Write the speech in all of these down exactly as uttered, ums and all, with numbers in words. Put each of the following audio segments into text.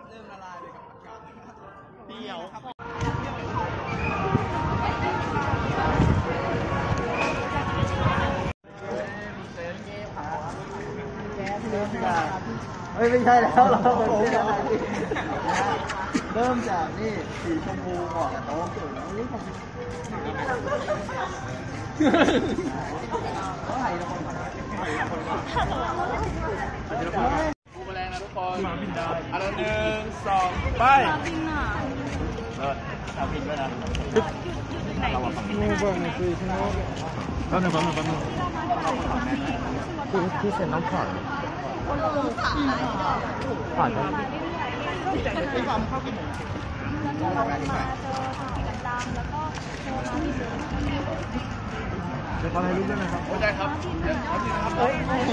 เริ่มละลายไปกับอากาศเดียวครับเริ่มจากเฮ้ยไม่ใช่แล้วเราเริ่มจากเริ่มจากนี่สีชมพูก่อนโต๊ะเกิดนี่ของเขาให้เราคนปูแมลงนะทุกคนมาบินได้อันหนึ่งสองไปบินอ่ะเออเอาบินด้วยนะเราฝั่งนี้เบิ้งนี่คือใช่ไหมแป๊บนึงแป๊บนึงแป๊บนึงคือคือเซ็นน้องผ่อนผ่อนไม่ความเข้ากี่โมงเรามาเจอกันดำแล้วก็โทรมาที่เดิมจะขอให้รู้ด้วยนะครับโอ้ได้ครับขอบคุณครับโอ้โห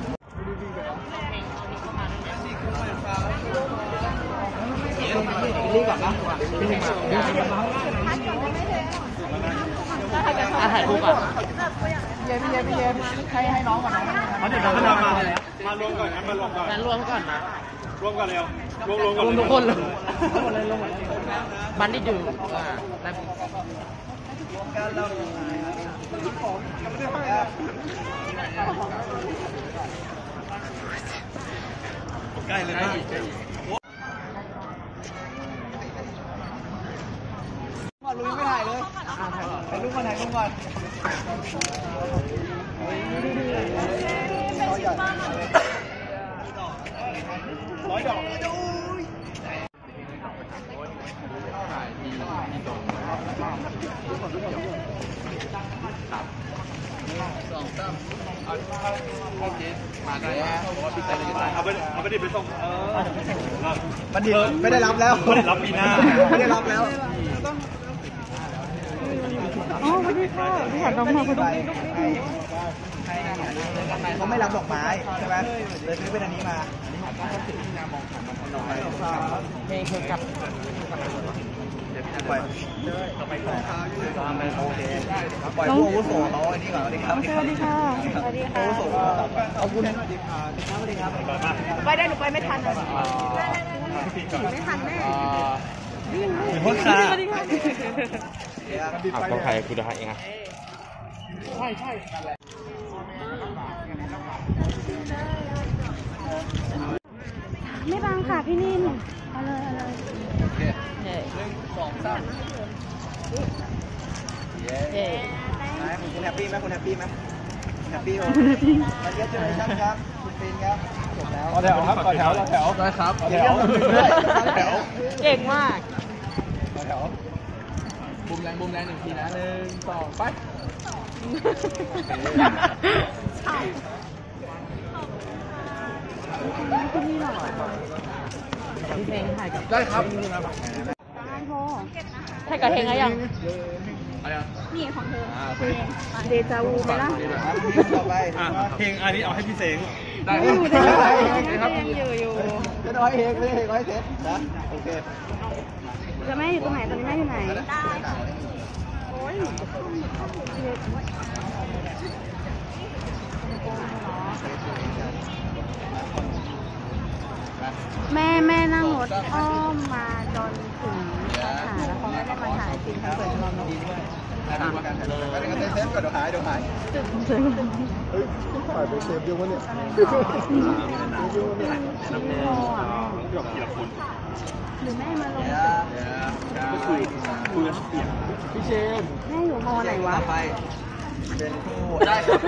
รีบก่อนนะรีบมาอาหารกูก่อนเย็นพี่เย็นพี่เย็นให้ให้น้องก่อนนะเขาเดี๋ยวเขาทำมามารวมก่อนนะมารวมก่อนงั้นรวมก่อนนะรวมก่อนเร็วรวมรวมก่อนรวมทุกคนเลยรวมหมดเลยรวมหมดเลยบันที่อยู่อ่าแต่การเราของยังไม่ได้ให้ใกล้เลยนะมาลุยไม่ถ่ายเลยถ่ายรูปมาถ่ายรูปก่อนร้อยดอกดูสองสามเอาเอาเจ๊มาได้เอาไปเอาไปดิไปส่งเออบัณฑิตไม่ได้รับแล้วไม่ได้รับปีหน้าไม่ได้รับแล้วอ๋อไม่ได้ค่ะที่หันน้องมาพอดีเขาไม่รับดอกไม้ใช่ไหมเลยซื้อเป็นอันนี้มาเพลงคือกับปล่อยปล่อยผู้อาวุโสเขาอันนี้ก่อนสวัสดีครับสวัสดีค่ะสวัสดีค่ะอาวุโสขอบคุณสวัสดีครับสวัสดีครับไปได้หนูไปไม่ทันไม่ทันแม่พ่อค้าอ่ะต้องใครคุณจะให้เองอ่ะใช่ใช่ไม่บังค่ะพี่นิ่มเอาเลยเอาเลยโอเคหนึ่งสองสามเย้ไหนคุณแฮปปี้ไหมคุณแฮปปี้ไหมแฮปปี้โอ้มาเยอะจังเลยครับครับคุณฟินครับจบแล้วต่อแถวครับต่อแถวต่อแถวได้ครับต่อแถวแถวเก่งมากต่อแถวบูมแรงบูมแรงหนึ่งทีนะหนึ่งสองไปคุณนี่หรอพี่เพลงถ่ายกับได้ครับถ่ายกับเพลงอะไรยังนี่ของเธอเพลงเดจาวูไหมล่ะต่อไปเพลงอันนี้เอาให้พี่เสงได้ครับอยู่อยู่จะน้อยเองไม่เองน้อยเสร็จนะโอเคจะแม่อยู่ตรงไหนตอนนี้แม่อยู่ไหนโอ้ยแม่แม่นั่งรถอ้อมมาจนถึงสาขาแล้วเขาไม่ได้มาถ่ายจริงเขาเปิดเราเนาะไปกันเซฟก่อนเดี๋ยวหายเดี๋ยวหายเฮ้ยถ่ายไปเซฟเดียววะเนี่ยเดียวเนี่ยหยอกกี่ละคนหรือแม่มาลงก็คุยคุยกันเปลี่ยนพี่เชนแม่อยู่มอไหนวะไปเป็นคู่ได้ครับ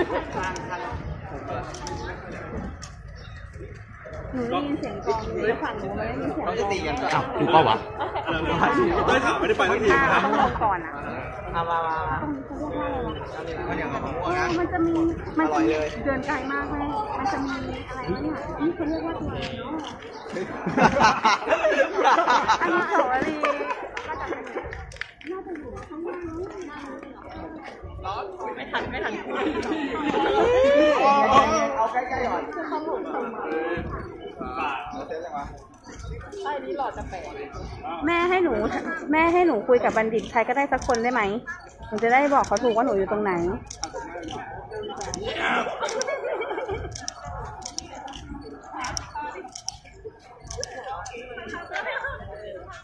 หนูได้ยินเสียงกลองอยู่ฝั่งหนูไม่ได้ยินเสียงเราจะตีกันอ้าวถูกเปล่าวะได้ถามไม่ได้ไปสักทีนะต้องลงก่อนอ่ะมามามามันอย่างของพวกนั้นมันจะมีมันจะมีเดินไกลมากแม่มันจะมีอะไรวะเนี่ยนี่เขาเรียกว่าตัวอะไรเนาะอันนี้โสรีน่าจะอยู่ข้างล่างไม่ทันไม่ทันเอาใกล้ๆก่อนเขาหมุนทำไมใต้นี้หลอดจะแปลกแม่ให้หนูแม่ให้หนูคุยกับบัณฑิตใครก็ได้สักคนได้ไหมหนูจะได้บอกเขาถูกว่าหนูอยู่ตรงไหน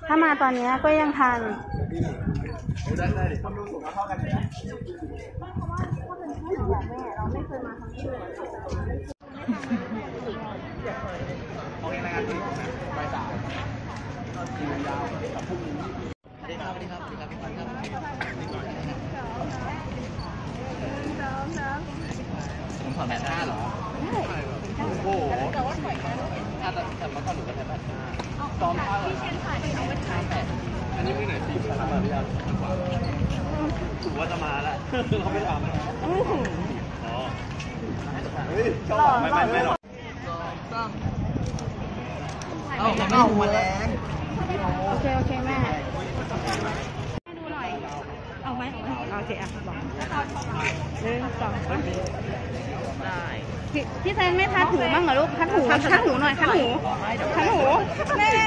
ถ้ามาตอนนี้ก็ยังทันเราไม่เคยมาทำที่เลยโอเคนะครับบ่ายสามคิวยาวกับพรุ่งนี้สวัสดีครับสวัสดีครับสวัสดีครับพี่พันครับผมถอดแบตห้าเหรอโอ้โหถ้าแต่มาก่อนหนูก็ใช้แบตห้าซ้อมท่าพี่เชนถ่ายเอาไว้ถ่ายแบตอันนี้มือไหนตีทำมาหรือยังถูกว่าจะมาแล้วเขาไม่ทำอ๋อเฮ้ยชอบไม่ไม่ไม่หรอกเอาเอาหัวแรงโอเคโอเคแม่ดูหน่อยเอาไหมโอเคอ่ะบอกหนึ่งสองสามได้พี่แซนไม่ทัดหูบ้างเหรอลูกทัดหูทัดหูหน่อยทัดหูทัดหูแม่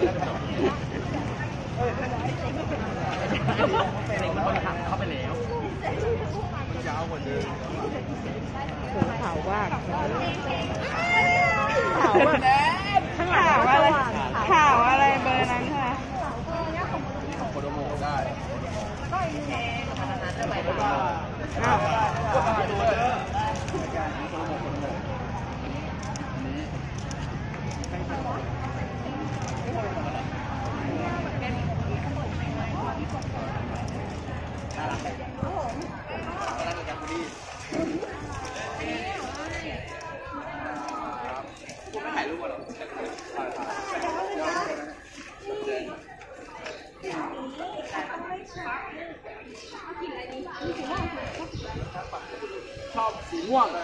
เข้าไปแล้วยาวกว่าเดิมข่าวว่าข่าวว่าข่าวอะไรข่าวอะไรเบอร์นั้นใช่ไหมโคโดโมได้อ้าวชอบสีม่วง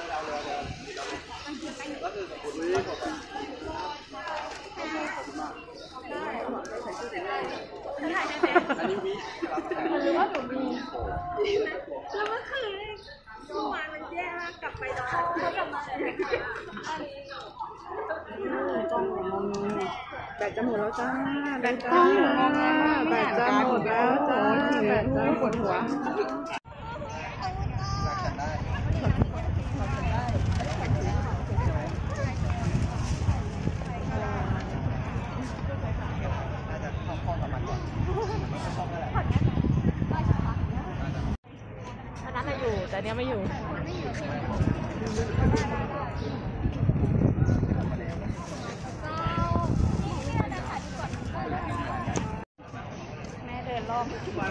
อันนี้วิหรือว่าหนูมีแล้วเมื่อคืนเมื่อวานมันแย่มากกลับไปดอนเขากลับมาแบตจะหมดแล้วจ้าแบตจะหมดแล้วแบตจะหมดแล้วจ้าแบตจะปวดหัวอันนั้นอยู่แต่เนี้ยไม่อยู่แม่เดินรอบ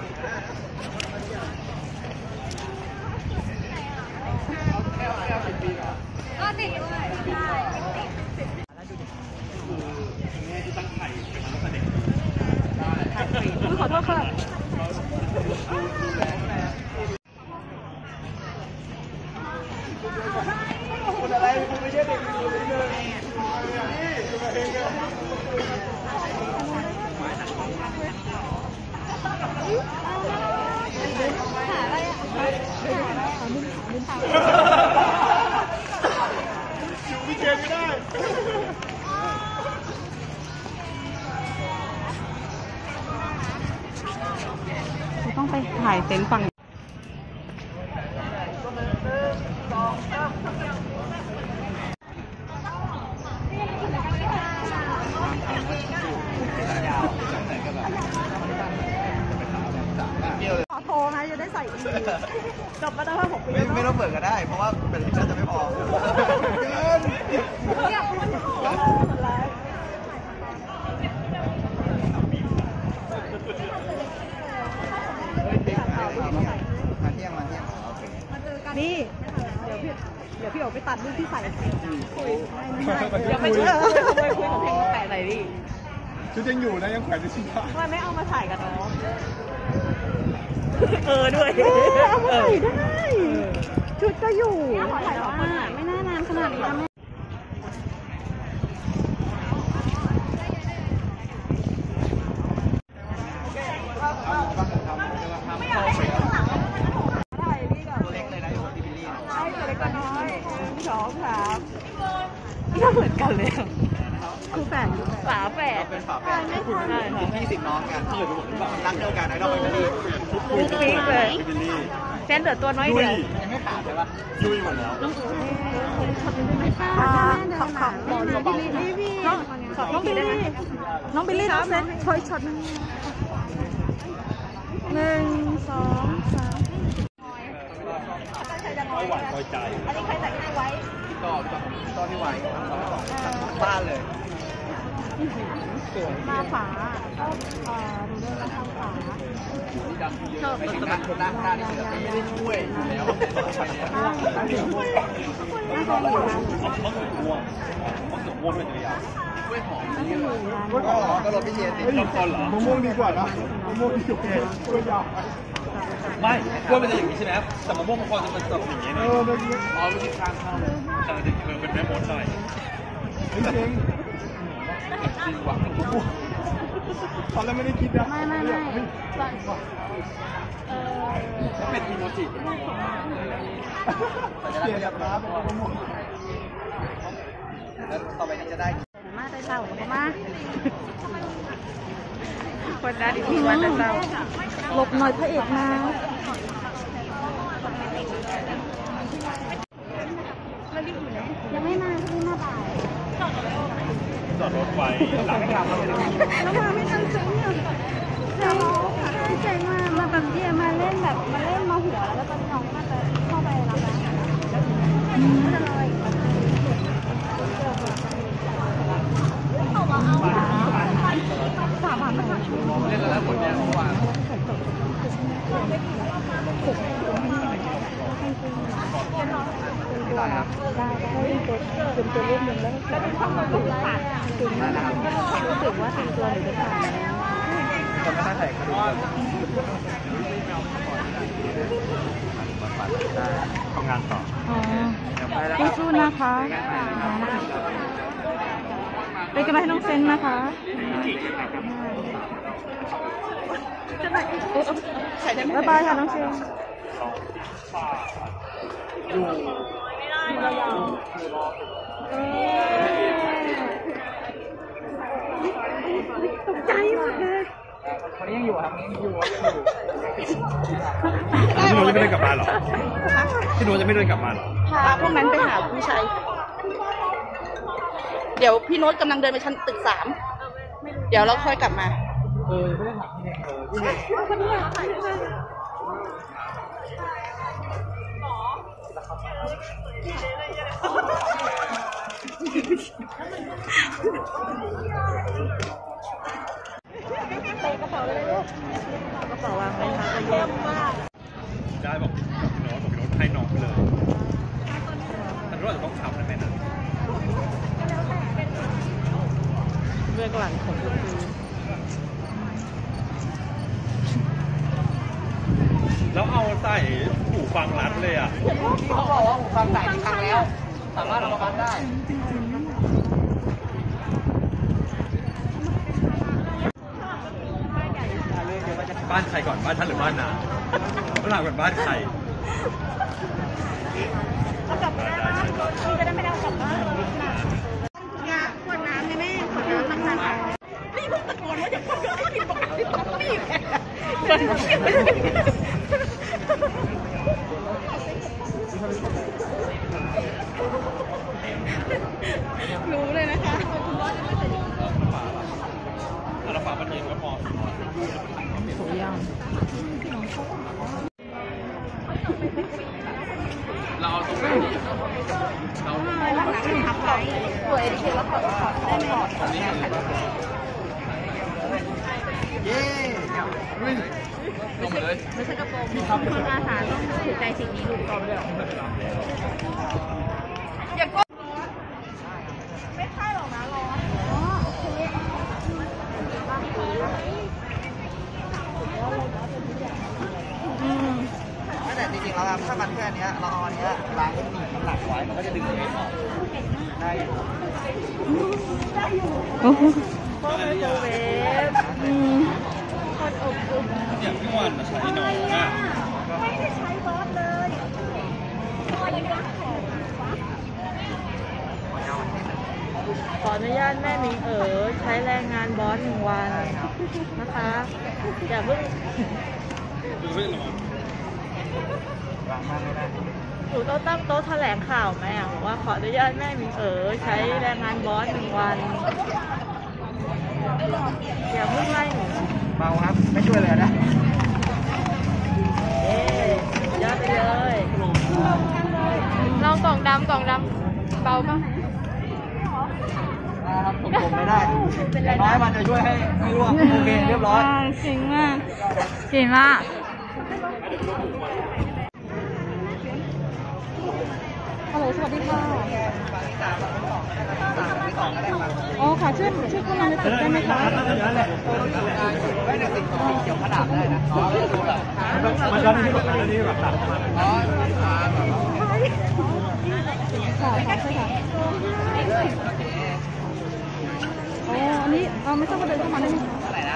ก็ติดด้วยใช่แม่ที่ตั้งไข่มาตั้งแต่เด็กขอโทษค่ะคุณอะไรคุณไม่ใช่เด็กอยู่เลยนี่คุณมาเองกันหาอะไรอ่ะอยู่ที่เกมไม่ได้ต้องไปถ่ายเต็นท์ฝั่งขอโทรนะจะได้ใส่อีกจบมาได้ว่าหกปีไม่ต้องเปิดก็ได้เพราะว่าเป็นลิขสิทธิ์จะไม่พอเนี่ยมันหอมหมดแล้วมาเที่ยงมาเที่ยงนี่เดี๋ยวพี่เดี๋ยวพี่โอ๋ไปตัดรูปที่ใส่คุยเดี๋ยวไม่เชื่อคุยคุยกับเพลงแปะไหนดิชุดยังอยู่นะยังแขวนอยู่ที่บ้านทำไมไม่เอามาถ่ายกับน้องเออด้วยเอามาถ่ายได้ชุดก็อยู่ถ่ายออกมาไม่น่านานขนาดนี้นะแม่ตัวเล็กเลยนะอยู่ที่บิลลี่ใช่ตัวเล็กก็น้อยสองสามก็เหมือนกันเลยคือแฝดฝาแฝดเป็นฝาแฝดไม่ใช่ค่ะพี่สิบน้องกันรักเดียวกันไอ้ดอกบิลลี่ทุกปีเลยบิลลี่ซนเหลือตัวน้อยเดียวยังไม่ขาดใช่ปะยุยหมดแล้วน้องอู๋ขอขอขอน้องบิลลี่น้องน้องบิลลี่น้องบิลลี่น้องเซนชอยช็อตนึงหนึ่งสองสามไม่หวานคอยใจอันนี้ใครแต่งให้ไว้ต่อต่อที่ไหวบ้านเลยมาฝาก็เอ่อดูด้วยนะคะฝาชอบมันจะคนหน้าหน้าที่ไม่ได้ช่วยแล้วน่าจะอยู่นะมะเขือม่วงมะเขือม่วงเป็นตัวอย่างกล้วยหอมนี่เหรอกล้วยหอมก็รสพิเศษติดลำต้นเหรอมะม่วงดีกว่านะมะม่วงดีกว่ากล้วยยาวไม่กล้วยมันจะอย่างนี้ใช่ไหมแต่มะม่วงมันพอจะเป็นแบบอย่างนี้นะอ๋อมันติดข้างเข้าแต่จริงๆมันเป็นแม่มดหน่อยจริงจริงหวังตอนแรกไม่ได้คิดนะไม่ไม่ไม่เออเป็นอีโมจิเปลี่ยนจากน้ำเป็นมะม่วงแล้วต่อไปนี้จะได้มาแต่เช้ามาคนได้ดีวันแต่เช้าหลบหน่อยพระเอกมายังไม่มาที่มาบ่ายจอดรถไฟหลังแล้วมาไม่ทันซึ้งเนี่ยเราใจมามาแบบเดียมาเล่นแบบมาเล่นมาหัวแล้วตอนน้องน่าจะเข้าไปรับแล้วก็จะลอยสามวันเล่นแล้วผลเนี่ยเมื่อวานได้ครับได้ให้ตัวเป็นตัวเล่นหนึ่งแล้วแล้วเป็นช่องลูกขาดถึงรู้สึกว่าถึงตัวหรือจะขาดแล้วจะไม่ได้ใส่กระดูกทำงานต่ออ๋อสู้ๆนะคะเป็นกำลังให้น้องเซนนะคะบ๊ายบายค่ะน้องเซนอยู่ตกใจหมดเลยคนนี้ยังอยู่ครับยังอยู่พี่โน้ตจะไม่เดินกลับมาหรอพี่โน้ตจะไม่เดินกลับมาหรอพาพวกนั้นไปหาผู้ชายเดี๋ยวพี่โน้ตกำลังเดินไปชั้นตึกสามเดี๋ยวเราค่อยกลับมาเออไม่ได้ถามพี่เองเออพี่เองใส่กระเป๋าเลยลูกกระเป๋าวางไว้ค่ะจะเยี่ยมมากได้บอกพี่โน้ตบอกพี่โน้ตให้น้องไปเลยแต่เราจะต้องทำนะแม่นะเบื้องหลังของคุณครูแล้วเอาใส่หูฟังรัดเลยอ่ะเขาบอกว่าหูฟังใส่ที่ครั้งแล้วสามารถเอามาฟังได้บ้านใครก่อนบ้านท่านหรือบ้านนาบ้านหลังก่อนบ้านใครเอากลับมาได้พี่จะได้ไม่ได้เอากลับบ้านงาขวดน้ำเนี่ยแม่ขวดน้ำมันมันนี่เพิ่งตะโกนว่าอย่าพูดเยอะนี่บอกนี่ตบนี่แหละรู้เลยนะคะแล้วฝามันเย็นก็พอถูกยังเราเอาตรงนี้เราไม่รักหนักทับไว้ตัวเอดิเคนแล้วถอดถอดได้ไหมอันนี้เย้ลงมาเลยไม่ใช่กระโปรงคนอาหารต้องถูกใจสิ่งนี้ดูก่อนเลยอย่าก้มไม่ใช่หรอกนะร้อนอ๋อโอเคอืมแต่จริงๆแล้วถ้ามันแค่นี้เราเอาอันนี้ล้างให้มันน้ำหนักไว้มันก็จะดึงเองออกได้อยู่ได้อยู่โอ้โหโอ้โหเวฟอืมคนอบอุ่นอย่างพี่วันมาใช้น้องอ่ะไม่ได้ใช้บอสเลยขออนุญาตแม่มิงเอ๋อใช้แรงงานบอสหนึ่งวันนะคะอย่าเพิ่งเพิ่งหรอหนูต้องตั้งโต๊ะแถลงข่าวไหมอ่ะบอกว่าขออนุญาตแม่มิงเอ๋อใช้แรงงานบอสหนึ่งวันอย่าเพิ่งไล่หนูเบาครับไม่ช่วยเลยนะเอ๊ยอดไปเลยลองกล่องดำกล่องดำเบาปะครับผมผมไม่ได้น้อยมันจะช่วยให้ไม่ร่วงโอเคเรียบร้อยเก่งมากเก่งมากฮัลโหลสวัสดีค่ะอ๋อค่ะช่วยช่วยเข้ามาในตึกได้ไหมคะไม่ในสิ่งของเกี่ยวขนาดได้นะอ๋อมันก็ที่แบบนี้แบบตัดอ๋อค่ะค่ะใช่ค่ะอ๋ออันนี้เราไม่ต้องมาเดินเข้ามาได้ไหมอะไรนะ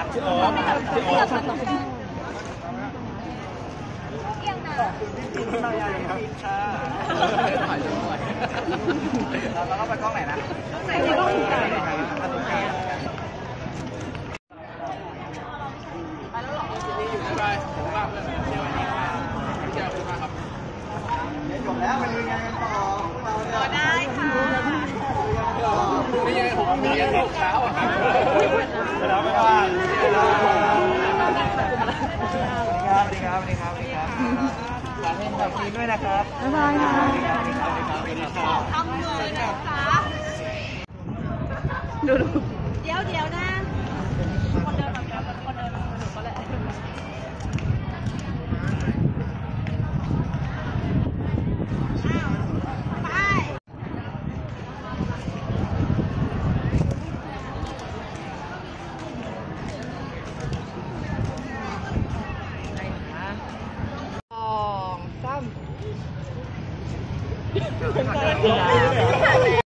เราต้องไปกล้องไหนนะไหนกล้องไหนจบแล้วไปลุยงานกันต่อเราได้ค่ะไม่ยังผมมีเรื่องเช้าอ่ะครับแล้วไม่ว่าสวัสดีครับสวัสดีครับสวัสดีครับขอให้ขอบคุณด้วยนะครับบ๊ายบายค่ะทำเงินนะคะดูดู